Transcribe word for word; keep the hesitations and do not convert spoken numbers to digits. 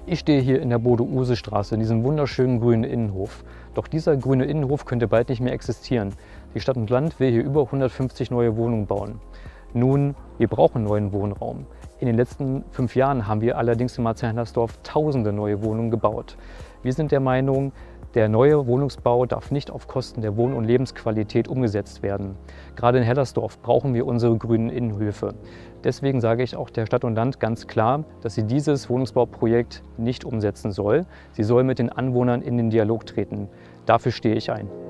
Ich stehe hier in der Bode-Uhse-Straße, in diesem wunderschönen grünen Innenhof. Doch dieser grüne Innenhof könnte bald nicht mehr existieren. Die Stadt und Land will hier über hundertfünfzig neue Wohnungen bauen. Nun, wir brauchen neuen Wohnraum. In den letzten fünf Jahren haben wir allerdings in Marzahn-Hellersdorf tausende neue Wohnungen gebaut. Wir sind der Meinung, der neue Wohnungsbau darf nicht auf Kosten der Wohn- und Lebensqualität umgesetzt werden. Gerade in Hellersdorf brauchen wir unsere grünen Innenhöfe. Deswegen sage ich auch der Stadt und Land ganz klar, dass sie dieses Wohnungsbauprojekt nicht umsetzen soll. Sie soll mit den Anwohnern in den Dialog treten. Dafür stehe ich ein.